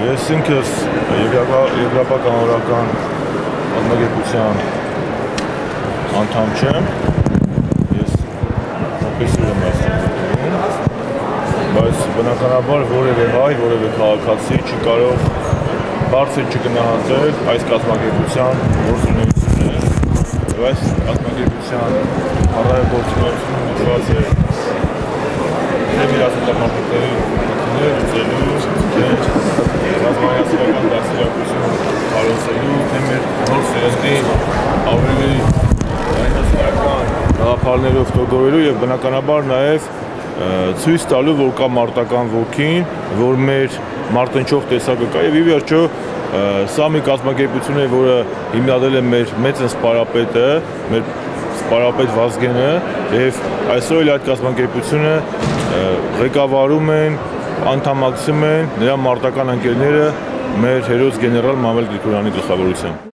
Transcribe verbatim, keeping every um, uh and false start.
Ես ինքս եվրոպական օրական կազմակերպության անդամ չեմ, ես պրոֆեսոր եմ աստիճանում, բայց բնականաբար որևէ հայ, որևէ քաղաքացի չի կարող բարձր չգնահատել այս կազմակերպության գործունեությունը, եւ այս կազմակերպության առայժմ գործունեությունը միտված է թե միասնական մարտիկների ուզելու, թե ռազմայացական դաստիարակություն հարուցելու, թե մեր նոր սերնդի ավելի հայնասիրական գաղափարներով տոգորելու եւ բնականաբար նաեւ ցույց տալու, որ կա մարտական ոգին, որ մեր մարտնչող տեսակը կա եւ ի վերջո սա մի կազմակերպություն է, որը հիմնադրել է մեր մեծ սպարապետը, մեր սպարապետ Վազգենը եւ այսօր էլ այդ կազմակերպությունը ղեկավարում են, անդամակցում են նրա մարտական ընկերները մեր հերոս գեներալ Մամել Գրիգորյանի գլխավորությամբ։